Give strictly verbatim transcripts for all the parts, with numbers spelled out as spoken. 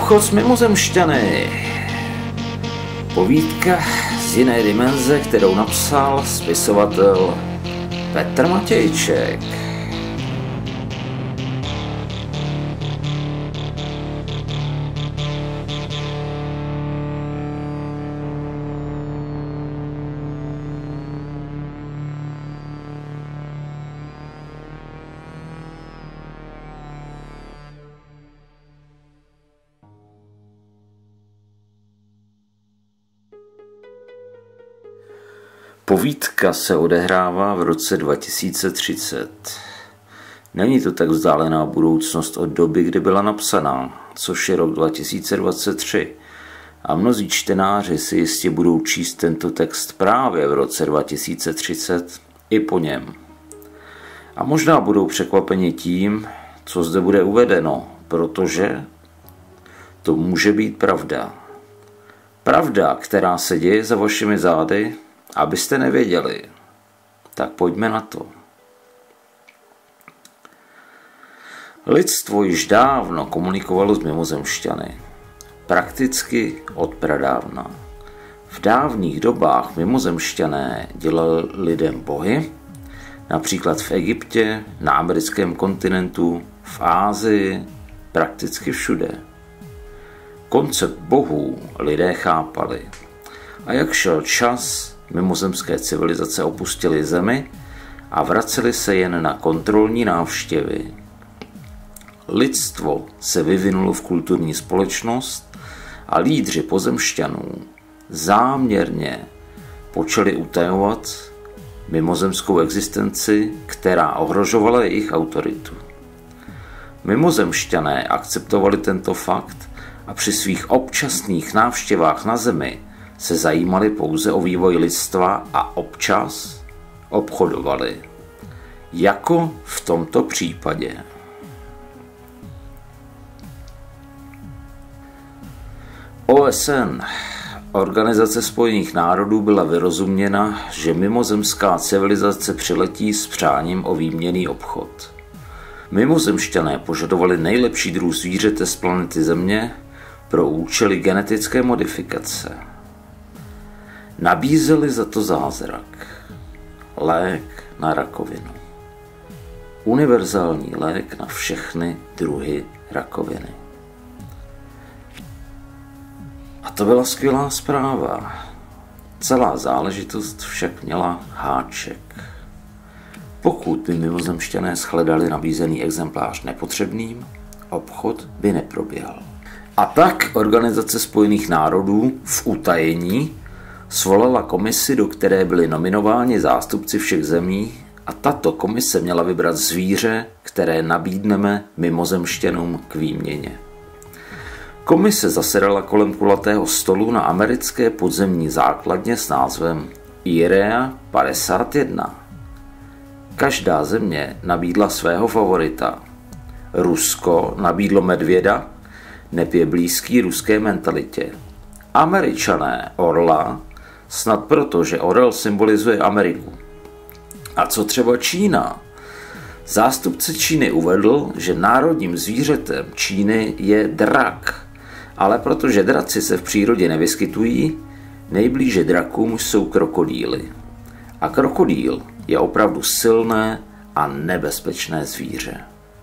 Obchod s mimozemšťany. Povídka z jiné dimenze, kterou napsal spisovatel Petr Matějček. Povídka se odehrává v roce dva tisíce třicet. Není to tak vzdálená budoucnost od doby, kdy byla napsaná, což je rok dva tisíce dvacet tři. A mnozí čtenáři si jistě budou číst tento text právě v roce dva tisíce třicet i po něm. A možná budou překvapeni tím, co zde bude uvedeno, protože to může být pravda. Pravda, která se děje za vašimi zády, abyste nevěděli. Tak pojďme na to. Lidstvo již dávno komunikovalo s mimozemšťany. Prakticky od pradávna. V dávných dobách mimozemšťané dělali lidem bohy, například v Egyptě, na americkém kontinentu, v Ásii, prakticky všude. Koncept bohů lidé chápali. A jak šel čas, mimozemské civilizace opustily zemi a vracely se jen na kontrolní návštěvy. Lidstvo se vyvinulo v kulturní společnost a lídři pozemšťanů záměrně počali utajovat mimozemskou existenci, která ohrožovala jejich autoritu. Mimozemšťané akceptovali tento fakt a při svých občasných návštěvách na zemi se zajímali pouze o vývoj lidstva a občas obchodovali. Jako v tomto případě. O S N, Organizace spojených národů, byla vyrozuměna, že mimozemská civilizace přiletí s přáním o výměnný obchod. Mimozemšťané požadovali nejlepší druh zvířete z planety Země pro účely genetické modifikace. Nabízeli za to zázrak. Lék na rakovinu. Univerzální lék na všechny druhy rakoviny. A to byla skvělá zpráva. Celá záležitost však měla háček. Pokud by mimozemšťané shledali nabízený exemplář nepotřebným, obchod by neproběhl. A tak Organizace spojených národů v utajení svolala komisi, do které byli nominováni zástupci všech zemí, a tato komise měla vybrat zvíře, které nabídneme mimozemšťanům k výměně. Komise zasedala kolem kulatého stolu na americké podzemní základně s názvem Irea padesát jedna. Každá země nabídla svého favorita. Rusko nabídlo medvěda, neb je blízký ruské mentalitě. Američané orla, snad proto, že orel symbolizuje Ameriku. A co třeba Čína? Zástupce Číny uvedl, že národním zvířetem Číny je drak, ale protože draci se v přírodě nevyskytují, nejblíže drakům jsou krokodýly. A krokodýl je opravdu silné a nebezpečné zvíře.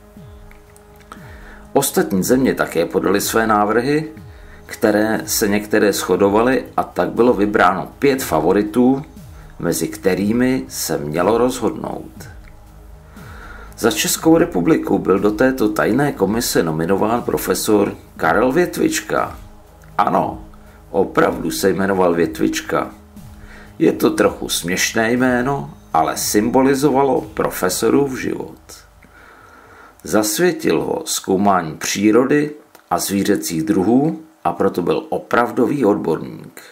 Ostatní země také podaly své návrhy, které se některé shodovaly, a tak bylo vybráno pět favoritů, mezi kterými se mělo rozhodnout. Za Českou republiku byl do této tajné komise nominován profesor Karel Větvička. Ano, opravdu se jmenoval Větvička. Je to trochu směšné jméno, ale symbolizovalo profesorův život. Zasvětil ho zkoumání přírody a zvířecích druhů, a proto byl opravdový odborník.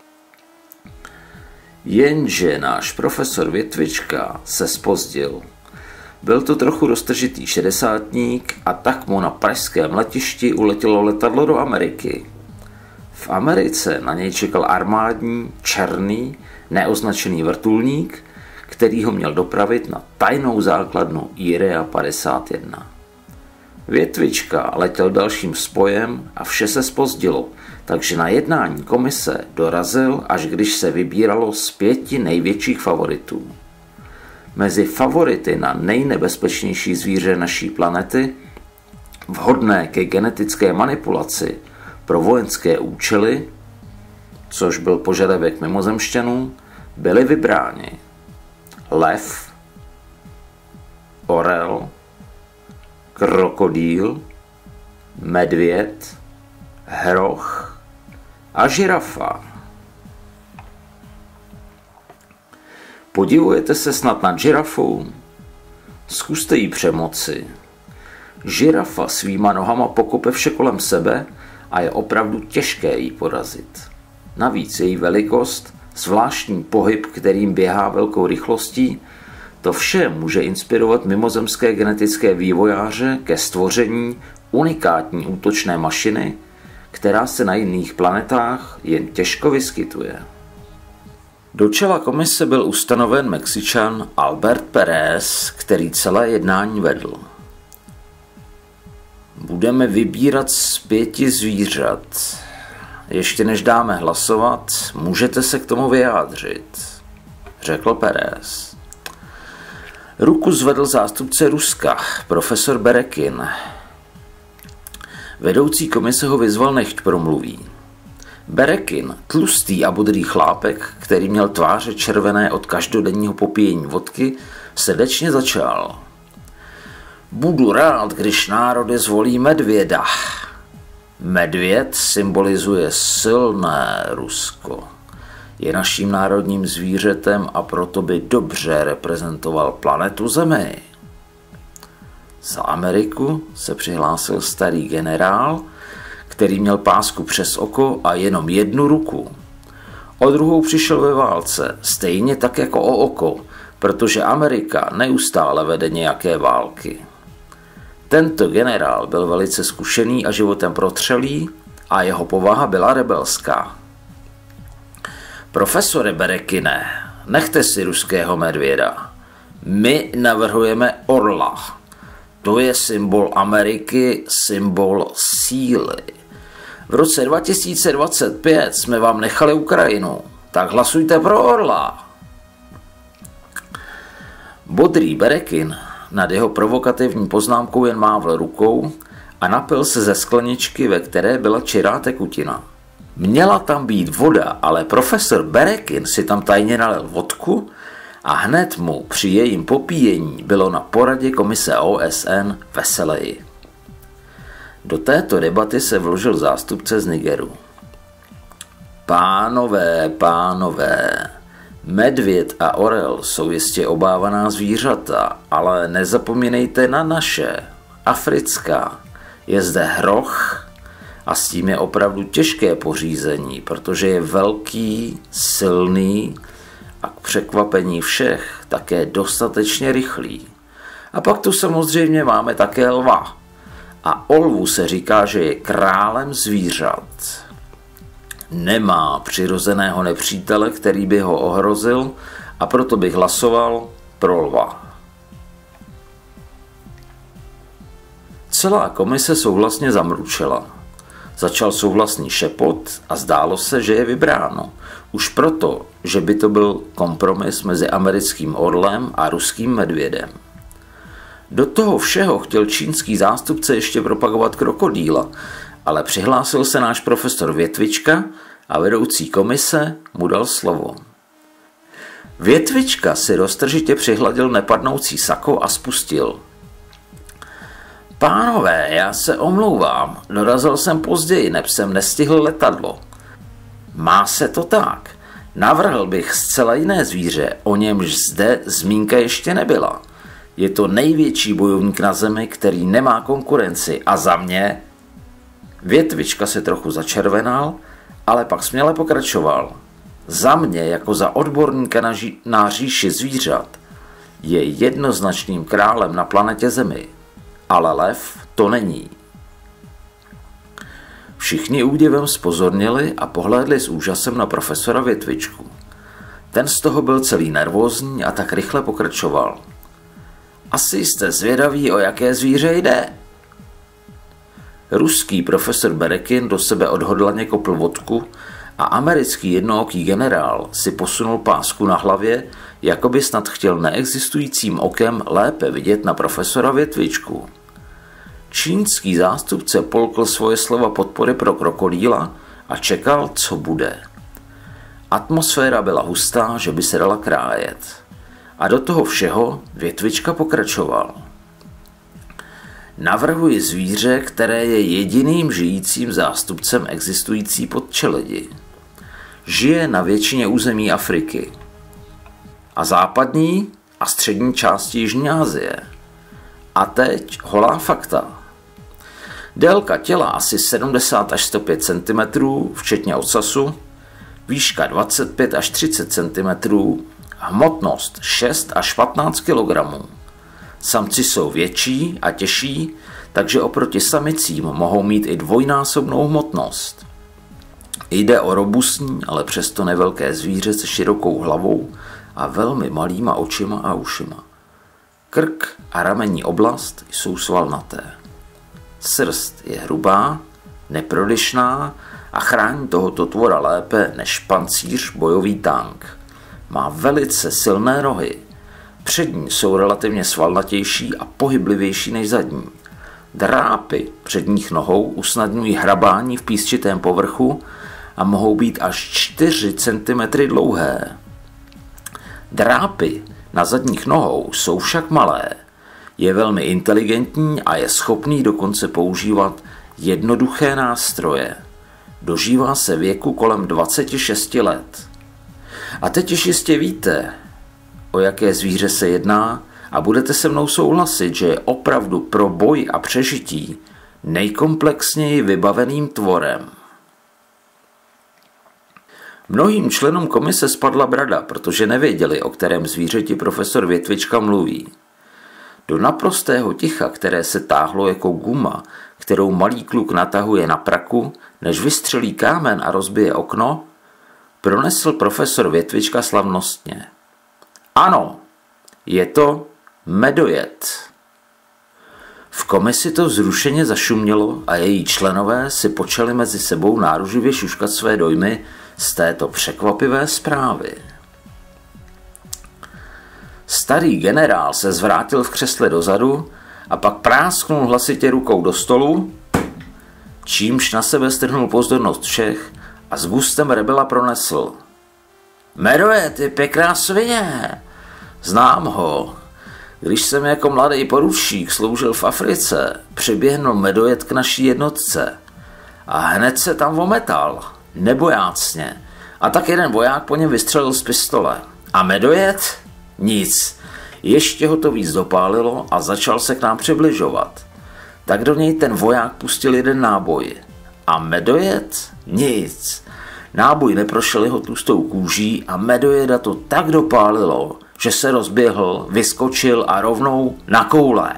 Jenže náš profesor Větvička se zpozdil. Byl to trochu roztržitý šedesátník a tak mu na pražském letišti uletělo letadlo do Ameriky. V Americe na něj čekal armádní, černý, neoznačený vrtulník, který ho měl dopravit na tajnou základnu Irea padesát jedna. Větvička letěl dalším spojem a vše se zpozdilo, takže na jednání komise dorazil, až když se vybíralo z pěti největších favoritů. Mezi favority na nejnebezpečnější zvíře naší planety, vhodné ke genetické manipulaci pro vojenské účely, což byl požadavek mimozemšťanů, byly vybráni lev, orel, krokodýl, medvěd, hroch a žirafa. Podivujete se snad nad žirafou? Zkuste jí přemoci. Žirafa svýma nohama pokope vše kolem sebe a je opravdu těžké jí porazit. Navíc její velikost, zvláštní pohyb, kterým běhá velkou rychlostí, to vše může inspirovat mimozemské genetické vývojáře ke stvoření unikátní útočné mašiny, která se na jiných planetách jen těžko vyskytuje. Do čela komise byl ustanoven Mexičan Albert Pérez, který celé jednání vedl. Budeme vybírat z pěti zvířat. Ještě než dáme hlasovat, můžete se k tomu vyjádřit, řekl Pérez. Ruku zvedl zástupce Ruska, profesor Berekin. Vedoucí komise ho vyzval, nechť promluví. Berekin, tlustý a bodrý chlápek, který měl tváře červené od každodenního popíjení vodky, srdečně začal. Budu rád, když národy zvolí medvěda. Medvěd symbolizuje silné Rusko. Je naším národním zvířetem a proto by dobře reprezentoval planetu Zemi. Za Ameriku se přihlásil starý generál, který měl pásku přes oko a jenom jednu ruku. O druhou přišel ve válce, stejně tak jako o oko, protože Amerika neustále vede nějaké války. Tento generál byl velice zkušený a životem protřelý a jeho povaha byla rebelská. Profesore Berekine, nechte si ruského medvěda. My navrhujeme orla. To je symbol Ameriky, symbol síly. V roce dva tisíce dvacet pět jsme vám nechali Ukrajinu, tak hlasujte pro orla. Bodrý Berekin nad jeho provokativní poznámkou jen mávl rukou a napil se ze skleničky, ve které byla čirá tekutina. Měla tam být voda, ale profesor Berekin si tam tajně nalil vodku a hned mu při jejím popíjení bylo na poradě komise O S N veseleji. Do této debaty se vložil zástupce z Nigeru. Pánové, pánové, medvěd a orel jsou jistě obávaná zvířata, ale nezapomínejte na naše, africká. Je zde hroch a s tím je opravdu těžké pořízení, protože je velký, silný a k překvapení všech také dostatečně rychlý. A pak tu samozřejmě máme také lva. A o lvu se říká, že je králem zvířat. Nemá přirozeného nepřítele, který by ho ohrozil, a proto bych hlasoval pro lva. Celá komise souhlasně zamručela. Začal souhlasný šepot a zdálo se, že je vybráno. Už proto, že by to byl kompromis mezi americkým orlem a ruským medvědem. Do toho všeho chtěl čínský zástupce ještě propagovat krokodýla, ale přihlásil se náš profesor Větvička a vedoucí komise mu dal slovo. Větvička si roztržitě přihladil nepadnoucí sako a spustil. Pánové, já se omlouvám, dorazil jsem později, neb jsem nestihl letadlo. Má se to tak. Navrhl bych zcela jiné zvíře, o němž zde zmínka ještě nebyla. Je to největší bojovník na zemi, který nemá konkurenci a za mě... Větvička se trochu začervenal, ale pak směle pokračoval. Za mě, jako za odborníka na, ži- na říši zvířat, je jednoznačným králem na planetě Zemi. Ale lev to není. Všichni údivem zpozornili a pohlédli s úžasem na profesora Větvičku. Ten z toho byl celý nervózní a tak rychle pokračoval. Asi jste zvědaví, o jaké zvíře jde. Ruský profesor Berekin do sebe odhodlaně kopl vodku a americký jednooký generál si posunul pásku na hlavě, jako by snad chtěl neexistujícím okem lépe vidět na profesora Větvičku. Čínský zástupce polkl svoje slova podpory pro krokodýla a čekal, co bude. Atmosféra byla hustá, že by se dala krájet. A do toho všeho Větvička pokračoval. Navrhuji zvíře, které je jediným žijícím zástupcem existující podčeledi. Žije na většině území Afriky a západní a střední části Jižní Asie. A teď holá fakta. Délka těla asi sedmdesát až sto pět centimetrů, včetně ocasu, výška dvacet pět až třicet centimetrů, hmotnost šest až patnáct kilogramů. Samci jsou větší a těžší, takže oproti samicím mohou mít i dvojnásobnou hmotnost. Jde o robustní, ale přesto nevelké zvíře se širokou hlavou a velmi malýma očima a ušima. Krk a ramenní oblast jsou svalnaté. Srst je hrubá, neprodyšná a chrání tohoto tvora lépe než pancíř bojový tank. Má velice silné rohy. Přední jsou relativně svalnatější a pohyblivější než zadní. Drápy předních nohou usnadňují hrabání v písčitém povrchu a mohou být až čtyři centimetry dlouhé. Drápy na zadních nohou jsou však malé. Je velmi inteligentní a je schopný dokonce používat jednoduché nástroje. Dožívá se věku kolem dvacet šest let. A teď již jistě víte, o jaké zvíře se jedná a budete se mnou souhlasit, že je opravdu pro boj a přežití nejkomplexněji vybaveným tvorem. Mnohým členům komise spadla brada, protože nevěděli, o kterém zvířeti profesor Větvička mluví. Do naprostého ticha, které se táhlo jako guma, kterou malý kluk natahuje na praku, než vystřelí kámen a rozbije okno, pronesl profesor Větvička slavnostně. Ano, je to medojed. V komisi to vzrušeně zašumělo a její členové si počali mezi sebou náruživě šuškat své dojmy z této překvapivé zprávy. Starý generál se zvrátil v křesle dozadu a pak prásknul hlasitě rukou do stolu, čímž na sebe strhnul pozornost všech a s gustem rebela pronesl. Medojed je pěkná svině. Znám ho. Když jsem jako mladý poručík sloužil v Africe, přiběhnul medojed k naší jednotce a hned se tam ometal, nebojácně. A tak jeden voják po něm vystřelil z pistole. A medojed? Nic. Ještě ho to víc dopálilo a začal se k nám přibližovat. Tak do něj ten voják pustil jeden náboj. A medojed? Nic. Náboj neprošel jeho tlustou kůží a medojeda to tak dopálilo, že se rozběhl, vyskočil a rovnou na koule.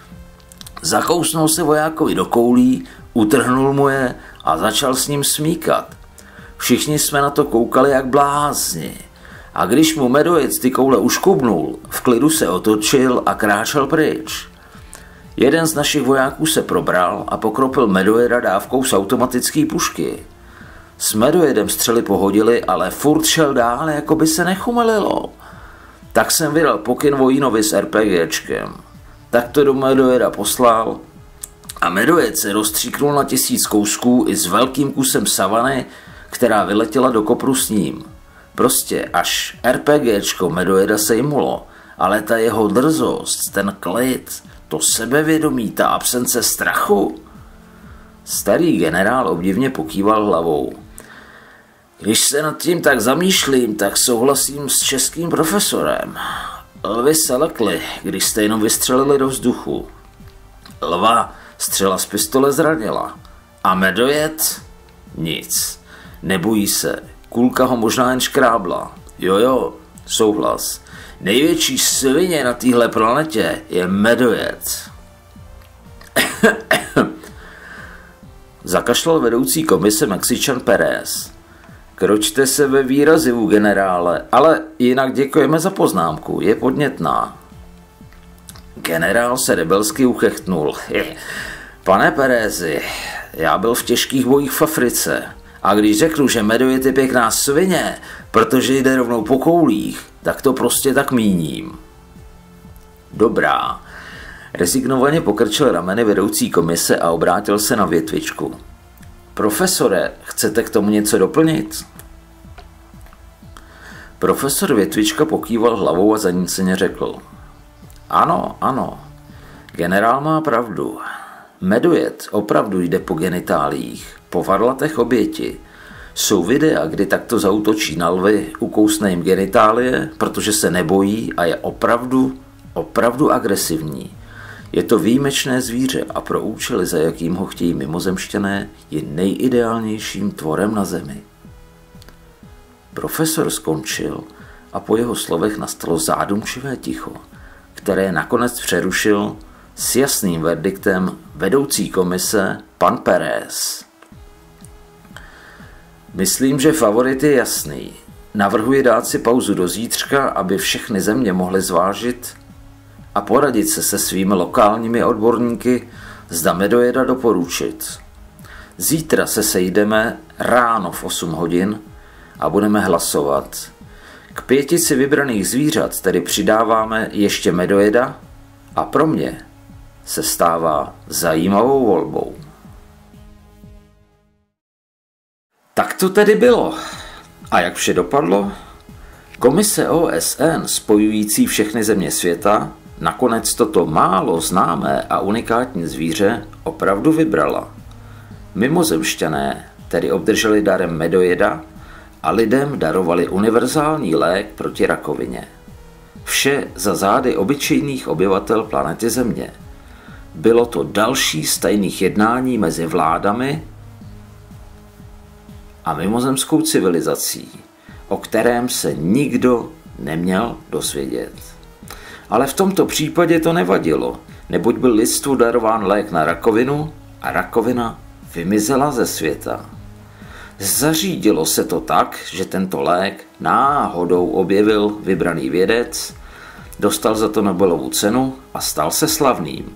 Zakousnul se vojákovi do koulí, utrhnul mu je a začal s ním smíkat. Všichni jsme na to koukali jak blázni. A když mu medojed ty koule uškubnul, v klidu se otočil a kráčel pryč. Jeden z našich vojáků se probral a pokropil medojeda dávkou z automatické pušky. S medojedem střely pohodili, ale furt šel dál, jako by se nechumelilo. Tak jsem vydal pokyn vojínovi s RPGčkem. Tak to do medojeda poslal a medojed se rozstříknul na tisíc kousků i s velkým kusem savany, která vyletěla do kopru s ním. Prostě až RPGčko medojeda sejmulo, ale ta jeho drzost, ten klid, to sebevědomí, ta absence strachu. Starý generál obdivně pokýval hlavou. Když se nad tím tak zamýšlím, tak souhlasím s českým profesorem. Lvy se lekly, když jste jenom vystřelili do vzduchu. Lva střela z pistole zranila. A medojed? Nic. Nebojí se. Kulka ho možná jen škrábla. Jojo, souhlas. Největší svině na téhle planetě je medojed. Zakašlal vedoucí komise Mexičan Pérez. Kročte se ve výrazivu, generále, ale jinak děkujeme za poznámku, je podnětná. Generál se rebelsky uchechtnul. Pane Perezi, já byl v těžkých bojích v Africe a když řeknu, že medojed je pěkná svině, protože jde rovnou po koulích, tak to prostě tak míním. Dobrá. Rezignovaně pokrčil rameny vedoucí komise a obrátil se na Větvičku. Profesore, chcete k tomu něco doplnit? Profesor Větvička pokýval hlavou a zaníceně řekl. Ano, ano, generál má pravdu. Medojed opravdu jde po genitáliích, po varlatech oběti. Jsou videa, kdy takto zaútočí na lvy, ukousne jim genitálie, protože se nebojí a je opravdu, opravdu agresivní. Je to výjimečné zvíře a pro účely, za jakým ho chtějí mimozemšťané, je nejideálnějším tvorem na zemi. Profesor skončil a po jeho slovech nastalo zádumčivé ticho, které nakonec přerušil s jasným verdiktem vedoucí komise pan Perez. Myslím, že favorit je jasný. Navrhuji dát si pauzu do zítřka, aby všechny země mohly zvážit a poradit se se svými lokálními odborníky, zda medojeda doporučit. Zítra se sejdeme ráno v osm hodin a budeme hlasovat. K pětici vybraných zvířat tedy přidáváme ještě medojeda a pro mě se stává zajímavou volbou. Tak to tedy bylo. A jak vše dopadlo? Komise O S N spojující všechny země světa nakonec toto málo známé a unikátní zvíře opravdu vybrala. Mimozemšťané tedy obdrželi darem medojeda a lidem darovali univerzální lék proti rakovině. Vše za zády obyčejných obyvatel planety Země. Bylo to další z tajných jednání mezi vládami a mimozemskou civilizací, o kterém se nikdo neměl dozvědět. Ale v tomto případě to nevadilo, neboť byl lidstvu darován lék na rakovinu a rakovina vymizela ze světa. Zařídilo se to tak, že tento lék náhodou objevil vybraný vědec, dostal za to Nobelovu cenu a stal se slavným.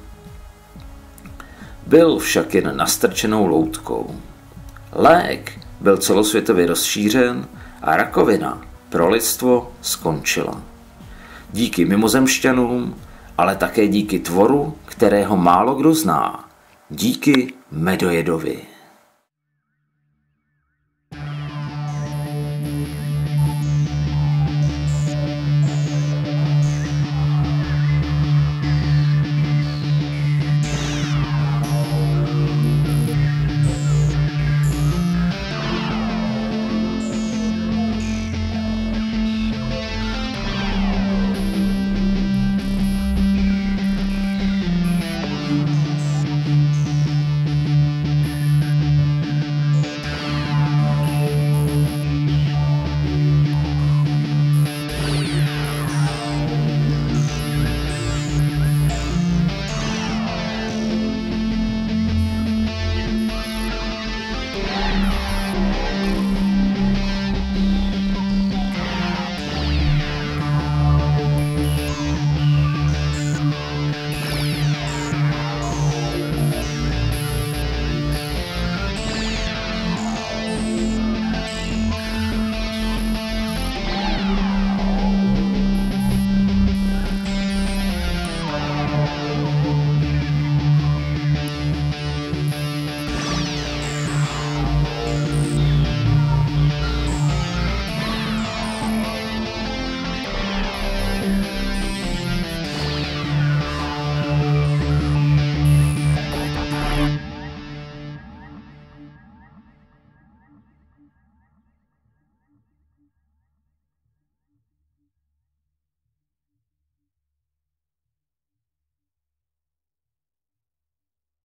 Byl však jen nastrčenou loutkou. Lék byl celosvětově rozšířen a rakovina pro lidstvo skončila. Díky mimozemšťanům, ale také díky tvoru, kterého málo kdo zná. Díky medojedovi.